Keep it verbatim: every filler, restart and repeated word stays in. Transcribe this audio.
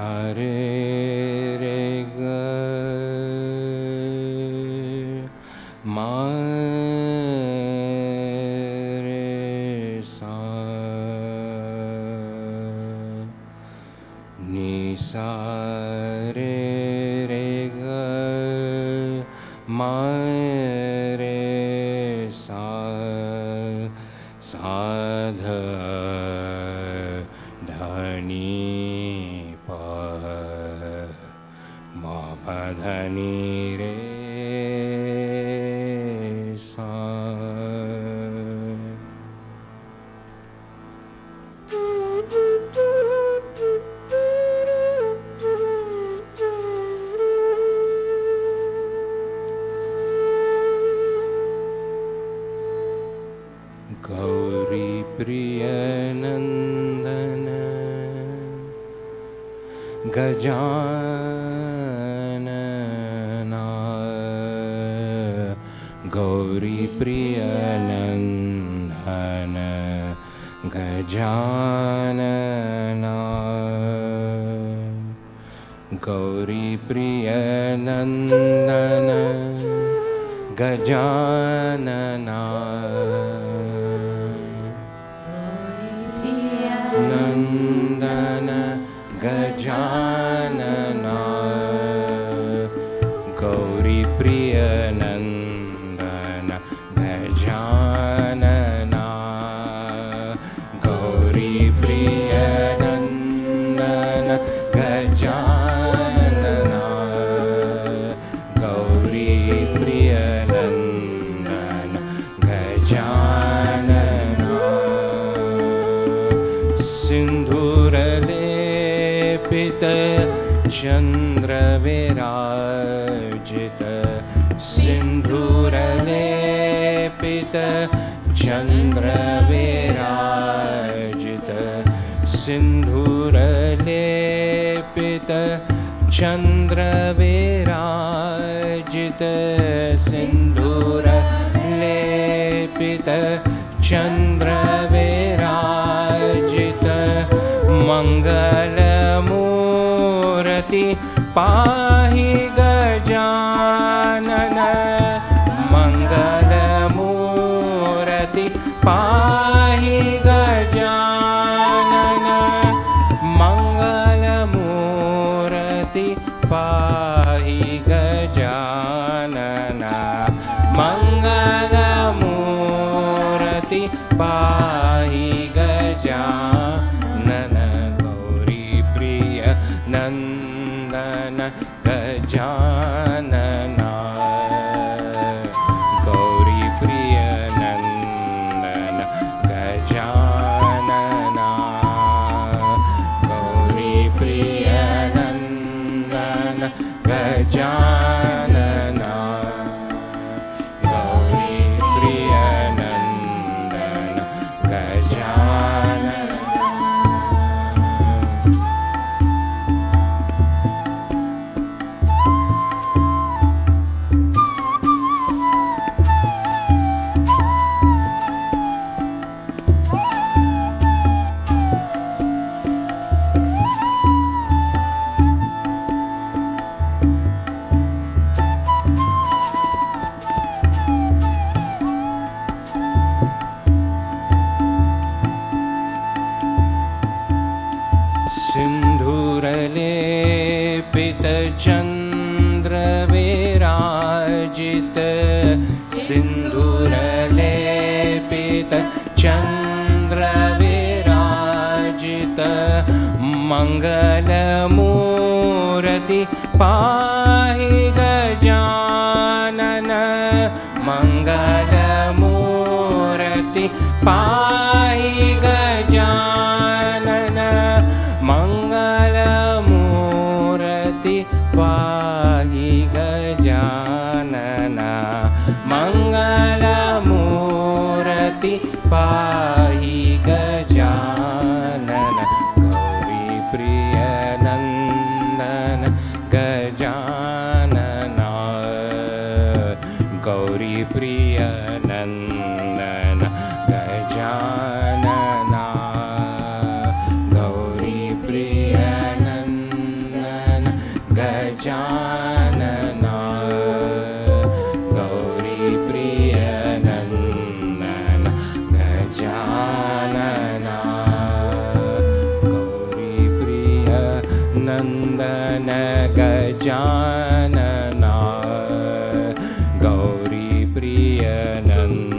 रे रे ग मा रे सा नि सा रे रे ग मा रे सा सा ध धनी प म प धनी रे सा गौरी प्रिय नंदन गजानना गौरी प्रिय नंदन गजानना गौरी प्रिय नंदन गजानना नंदन गजानना गौरी प्रिय नंदन गजानना गौरी प्रिय नंदन गजानना गौरी प्रिय नंदन गजानना सिंधूर लेपित चंद्र विराजित सिंधूर लेपित चंद्र विराजित सिंधूर लेपित चंद्र विराजित सिंधूर लेपित चंद्र विराजित मंगल मूर्ति पाहि गजानन मंगल मूर्ति पाहि गजानन मंगल मूर्ति पाहि गजानन मंगल मूर्ति पाहि गजानन गौरी प्रिय नंदन गजानना गौरी प्रिय नंदन गजानना गौरी प्रिय नंदन गजानना गौरी प्रिय नंदन गजानना सिंधूर लेपित चंद्र विराजित सिंधूर लेपित चंद्र विराजित मंगल मूर्ति पाहि गजानन मंगल मूर्ति पाहि गजानन मंगल मूर्ति पाहि गजानन मंगल मूर्ति पाहि गजानन गौरी प्रिय नंदन गजानना गौरी प्रिय नंदन गजानना गौरी प्रिय नंदन प्रिय नंदन